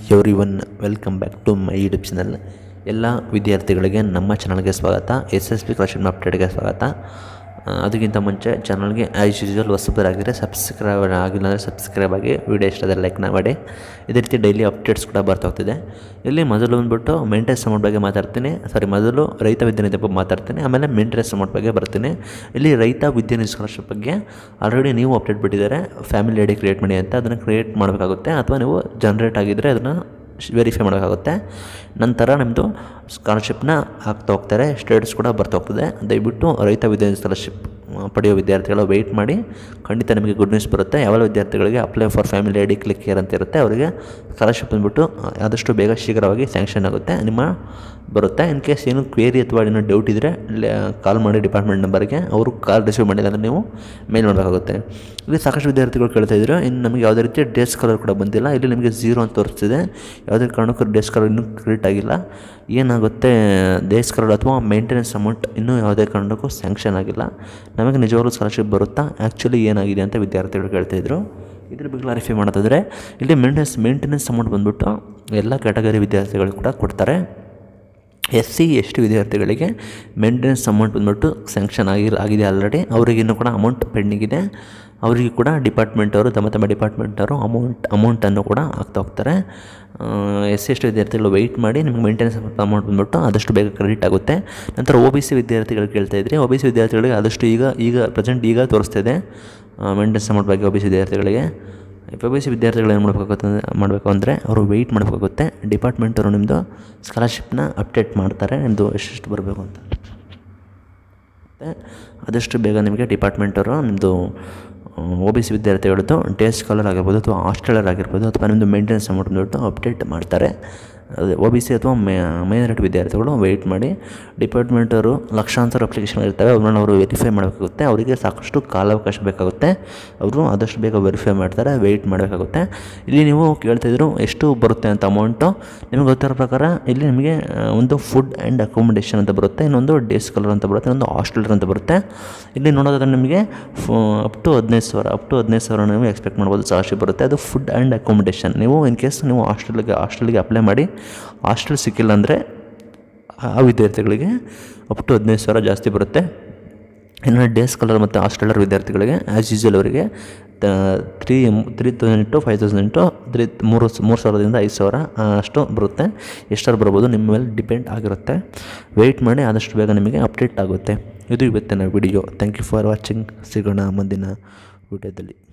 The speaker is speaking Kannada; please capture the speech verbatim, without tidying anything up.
Every one welcome back to my YouTube channel. ಎಲ್ಲ ವಿದ್ಯಾರ್ಥಿಗಳಿಗೆ ನಮ್ಮ ಚಾನಲ್ಗೆ ಸ್ವಾಗತ. ಎಸ್ ಎಸ್ ಪಿ ಸ್ಕಾಲರ್ಶಿಪ್ ಅಪ್ಡೇಟ್ಗೆ ಸ್ವಾಗತ. ಅದಕ್ಕಿಂತ ಮುಂಚೆ ಚಾನಲ್ಗೆ ಆ್ಯಸ್ ಯೂಶುವಲ್ ಹೊಸಬರಾಗಿದ್ದರೆ ಸಬ್ಸ್ಕ್ರೈಬ್ ಆಗಿಲ್ಲ ಅಂದರೆ ಸಬ್ಸ್ಕ್ರೈಬ್ ಆಗಿ, ವಿಡಿಯೋ ಇಷ್ಟ ಆದರೆ ಲೈಕ್ನ ಮಾಡಿ. ಇದೇ ರೀತಿ ಡೈಲಿ ಅಪ್ಡೇಟ್ಸ್ ಕೂಡ ಬರ್ತಾ ಹೋಗ್ತಿದೆ. ಇಲ್ಲಿ ಮೊದಲು ಬಂದುಬಿಟ್ಟು ಮೇಂಟೆನೆನ್ಸ್ ಅಮೌಂಟ್ ಬಗ್ಗೆ ಮಾತಾಡ್ತೀನಿ. ಸಾರಿ ಮೊದಲು ರೈತ ವಿದ್ಯಾನಿಧಿ ಬಗ್ಗೆ ಮಾತಾಡ್ತೀನಿ, ಆಮೇಲೆ ಮೇಂಟೆನೆನ್ಸ್ ಅಮೌಂಟ್ ಬಗ್ಗೆ ಬರ್ತೀನಿ. ಇಲ್ಲಿ ರೈತ ವಿದ್ಯಾನಿಧಿ ಸ್ಕಾಲರ್ಶಿಪ್ ಬಗ್ಗೆ ಆಲ್ರೆಡಿ ನೀವು ಅಪ್ಡೇಟ್ ಬಿಟ್ಟಿದ್ದಾರೆ, ಫ್ಯಾಮಿಲಿ ಐ ಡಿ ಕ್ರಿಯೇಟ್ ಮಾಡಿ ಅಂತ. ಅದನ್ನು ಕ್ರಿಯೇಟ್ ಮಾಡಬೇಕಾಗುತ್ತೆ, ಅಥವಾ ನೀವು ಜನ್ರೇಟ್ ಆಗಿದ್ದರೆ ಅದನ್ನು ವೆರಿಫೈ ಮಾಡೋಕ್ಕಾಗುತ್ತೆ. ನಂತರ ನಿಮ್ಮದು ಸ್ಕಾಲರ್ಶಿಪ್ನ ಹಾಕ್ತಾ ಹೋಗ್ತಾರೆ, ಸ್ಟೇಟಸ್ ಕೂಡ ಬರ್ತಾ ಹೋಗ್ತದೆ. ದಯವಿಟ್ಟು ರೈತ ವಿದ್ಯಾರ್ಥಿ ಸ್ಕಾಲರ್ಶಿಪ್ ಪಡೆಯೋ ವಿದ್ಯಾರ್ಥಿಗಳು ವೆಯ್ಟ್ ಮಾಡಿ, ಖಂಡಿತ ನಿಮಗೆ ಗುಡ್ ನ್ಯೂಸ್ ಬರುತ್ತೆ. ಯಾವೆಲ್ಲ ವಿದ್ಯಾರ್ಥಿಗಳಿಗೆ apply for family I D click here ಅಂತ ಇರುತ್ತೆ, ಅವರಿಗೆ ಸ್ಕಾಲರ್ಶಿಪ್ ಬಂದುಬಿಟ್ಟು ಆದಷ್ಟು ಬೇಗ ಶೀಘ್ರವಾಗಿ ಸ್ಯಾಂಕ್ಷನ್ ಆಗುತ್ತೆ, ನಿಮ್ಮ ಬರುತ್ತೆ. ಇನ್ ಕೇಸ್ ಏನು ಕ್ವೇರಿ ಅಥವಾ ಏನೋ ಡೌಟ್ ಇದ್ದರೆ ಕಾಲ್ ಮಾಡಿ ಡಿಪಾರ್ಟ್ಮೆಂಟ್ ನಂಬರ್ಗೆ. ಅವರು ಕಾಲ್ ರಿಸೀವ್ ಮಾಡಿಲ್ಲ ಅಂದರೆ ನೀವು ಮೇಲ್ ಮಾಡಬೇಕಾಗುತ್ತೆ. ಇಲ್ಲಿ ಸಾಕಷ್ಟು ವಿದ್ಯಾರ್ಥಿಗಳು ಕೇಳ್ತಾ ಇದ್ರು, ಇನ್ನು ನಮಗೆ ಯಾವುದೇ ರೀತಿ ಡೇಸ್ ಕಲರ್ ಕೂಡ ಬಂದಿಲ್ಲ. ಇಲ್ಲಿ ನಿಮಗೆ ಝೀರೋ ಅಂತ ತೋರಿಸ್ತಿದೆ, ಯಾವುದೇ ಕಾರಣಕ್ಕೂ ಡೇಸ್ ಕಲರ್ ಇನ್ನೂ ಕ್ರಿಯೇಟ್ ಆಗಿಲ್ಲ. ಏನಾಗುತ್ತೆ, ಡೇಸ್ ಕಲರ್ ಅಥವಾ ಮೇಂಟೆನೆನ್ಸ್ ಅಮೌಂಟ್ ಇನ್ನೂ ಯಾವುದೇ ಕಾರಣಕ್ಕೂ ಸ್ಯಾಂಕ್ಷನ್ ಆಗಿಲ್ಲ. ನಮಗೆ ನಿಜವಾಗ್ಲೂ ಸ್ಕಾಲರ್ಶಿಪ್ ಬರುತ್ತಾ, ಆ್ಯಕ್ಚುಲಿ ಏನಾಗಿದೆ ಅಂತ ವಿದ್ಯಾರ್ಥಿಗಳು ಕೇಳ್ತಾಯಿದ್ರು. ಇದ್ರ ಬಗ್ಗೆ ಕ್ಲಾರಿಫೈ ಮಾಡೋದಾದರೆ, ಇಲ್ಲಿ ಮೇಂಟೆನೆನ್ಸ್ ಮೇಂಟೆನೆನ್ಸ್ ಅಮೌಂಟ್ ಬಂದುಬಿಟ್ಟು ಎಲ್ಲ ಕ್ಯಾಟಗರಿ ವಿದ್ಯಾರ್ಥಿಗಳು ಕೂಡ ಕೊಡ್ತಾರೆ. ಎಸ್ ಸಿ ಎಸ್ ಟಿ ವಿದ್ಯಾರ್ಥಿಗಳಿಗೆ ಮೇಂಟೆನೆನ್ಸ್ ಅಮೌಂಟ್ ಬಂದುಬಿಟ್ಟು ಸ್ಯಾಂಕ್ಷನ್ ಆಗಿ ಆಗಿದೆ ಆಲ್ರೆಡಿ. ಅವರಿಗಿನ್ನೂ ಕೂಡ ಅಮೌಂಟ್ ಪೆಂಡಿಂಗ್ ಇದೆ. ಅವರಿಗೆ ಕೂಡ ಡಿಪಾರ್ಟ್ಮೆಂಟವರು ತಮ್ಮ ತಮ್ಮ ಡಿಪಾರ್ಟ್ಮೆಂಟವರು ಅಮೌಂಟ್ ಅಮೌಂಟನ್ನು ಕೂಡ ಹಾಕ್ತಾ ಹೋಗ್ತಾರೆ. ಎಸ್ ಸಿ ಎಸ್ ಟಿ ವಿದ್ಯಾರ್ಥಿಗಳು ವೆಯ್ಟ್ ಮಾಡಿ, ನಿಮಗೆ ಮೇಂಟೆನೆನ್ಸ್ ಅಮೌಂಟ್ ಬಂದುಬಿಟ್ಟು ಆದಷ್ಟು ಬೇಗ ಕ್ರೆಡಿಟ್ ಆಗುತ್ತೆ. ನಂತರ ಒ ಬಿ ಸಿ ವಿದ್ಯಾರ್ಥಿಗಳು ಕೇಳ್ತಾ ಇದ್ದರೆ, ಒ ಬಿ ಸಿ ವಿದ್ಯಾರ್ಥಿಗಳಿಗೆ ಆದಷ್ಟು ಈಗ ಈಗ ಪ್ರೆಸೆಂಟ್ ಈಗ ತೋರಿಸ್ತಾ ಇದೆ ಮೇಂಟೆನೆನ್ಸ್ ಅಮೌಂಟ್ ಬಗ್ಗೆ. ಒ ಬಿ ಸಿ ವಿದ್ಯಾರ್ಥಿಗಳಿಗೆ ಒ ಬಿ ಸಿ ವಿದ್ಯಾರ್ಥಿಗಳು ಏನು ಮಾಡಬೇಕಾಗುತ್ತೆ ಮಾಡಬೇಕು ಅಂದರೆ ಅವರು ವೆಯ್ಟ್ ಮಾಡಬೇಕಾಗುತ್ತೆ. ಡಿಪಾರ್ಟ್ಮೆಂಟವರು ನಿಮ್ಮದು ಸ್ಕಾಲರ್ಶಿಪ್ನ ಅಪ್ಡೇಟ್ ಮಾಡ್ತಾರೆ, ನಿಮ್ಮದು ಎಷ್ಟೆಷ್ಟು ಬರಬೇಕು ಅಂತ. ಆದಷ್ಟು ಬೇಗ ನಿಮಗೆ ಡಿಪಾರ್ಟ್ಮೆಂಟವರು ನಿಮ್ಮದು ಒ ಬಿ ಸಿ ವಿದ್ಯಾರ್ಥಿಗಳದ್ದು ಡೇ ಸ್ಕಾಲರ್ ಆಗಿರ್ಬೋದು ಅಥವಾ ಹಾಸ್ಟೆಲರ್ ಆಗಿರ್ಬೋದು ಅಥವಾ ನಿಮ್ಮದು ಮೇಂಟೆನೆನ್ಸ್ ಅಮೌಂಟ್ ಬಂದುಬಿಟ್ಟು ಅಪ್ಡೇಟ್ ಮಾಡ್ತಾರೆ. ಅದೇ ಒ ಬಿ ಸಿ ಅಥವಾ ಮೇ ಮೈನಾರಿಟಿ ವಿದ್ಯಾರ್ಥಿಗಳು ವೆಯ್ಟ್ ಮಾಡಿ. ಡಿಪಾರ್ಟ್ಮೆಂಟವರು ಲಕ್ಷಾಂತರ ಅಪ್ಲಿಕೇಶನ್ ಇರ್ತವೆ, ಅವ್ರನ್ನ ಅವರು ವೆರಿಫೈ ಮಾಡಬೇಕಾಗುತ್ತೆ. ಅವರಿಗೆ ಸಾಕಷ್ಟು ಕಾಲಾವಕಾಶ ಬೇಕಾಗುತ್ತೆ, ಅವರು ಆದಷ್ಟು ಬೇಗ ವೆರಿಫೈ ಮಾಡ್ತಾರೆ, ವೆಯ್ಟ್ ಮಾಡಬೇಕಾಗುತ್ತೆ. ಇಲ್ಲಿ ನೀವು ಕೇಳ್ತಾಯಿದ್ರು ಎಷ್ಟು ಬರುತ್ತೆ ಅಂತ ಅಮೌಂಟು. ನಿಮಗೆ ಗೊತ್ತಿರೋ ಪ್ರಕಾರ ಇಲ್ಲಿ ನಿಮಗೆ ಒಂದು ಫುಡ್ ಆ್ಯಂಡ್ ಅಕೊಮಡೇಷನ್ ಅಂತ ಬರುತ್ತೆ, ಇನ್ನೊಂದು ಡೇ ಸ್ಕಾಲರ್ ಅಂತ ಬರುತ್ತೆ, ಇನ್ನೊಂದು ಹಾಸ್ಟೆಲರ್ ಅಂತ ಬರುತ್ತೆ. ಇಲ್ಲಿ ನೋಡೋದಾದ್ರೆ ನಿಮಗೆ ಅಪ್ ಟು ಹದಿನೈದು ಸಾವಿರ ಅಪ್ ಟು ಹದಿನೈದು ಸಾವಿರ ನೀವು ಎಕ್ಸ್ಪೆಕ್ಟ್ ಮಾಡ್ಬೋದು ಸ್ಕಾಲರ್ಶಿಪ್ ಬರುತ್ತೆ. ಅದು ಫುಡ್ ಆ್ಯಂಡ್ ಅಕೊಮಡೇಷನ್. ನೀವು ಇನ್ ಕೇಸ್ ನೀವು ಹಾಸ್ಟೆಲ್ಗೆ ಹಾಸ್ಟೆಲ್ಗೆ ಅಪ್ಲೈ ಮಾಡಿ ಹಾಸ್ಟೆಲ್ ಸಿಕ್ಕಿಲ್ಲ ಅಂದರೆ ಆ ವಿದ್ಯಾರ್ಥಿಗಳಿಗೆ ಅಪ್ ಟು ಹದಿನೈದು ಸಾವಿರ ಜಾಸ್ತಿ ಬರುತ್ತೆ. ಇನ್ನು ಡೇ ಸ್ಕಾಲರ್ ಮತ್ತು ಹಾಸ್ಟೆಲರ್ ವಿದ್ಯಾರ್ಥಿಗಳಿಗೆ ಆ್ಯಸ್ ಯೂಶುವಲ್ ಅವರಿಗೆ three three thousand into five thousand into three ಮೂರು ಮೂರು ಸಾವಿರದಿಂದ ಐದು ಸಾವಿರ ಅಷ್ಟು ಬರುತ್ತೆ. ಎಷ್ಟಾರು ಬರ್ಬೋದು, ನಿಮ್ಮ ಮೇಲೆ ಡಿಪೆಂಡ್ ಆಗಿರುತ್ತೆ. ವೆಯ್ಟ್ ಮಾಡಿ, ಆದಷ್ಟು ಬೇಗ ನಿಮಗೆ ಅಪ್ಡೇಟ್ ಆಗುತ್ತೆ. ಇದು ಇವತ್ತಿನ video. Thank you for watching. ಸಿಗೋಣ ಮುಂದಿನ ವಿಡಿಯೋದಲ್ಲಿ.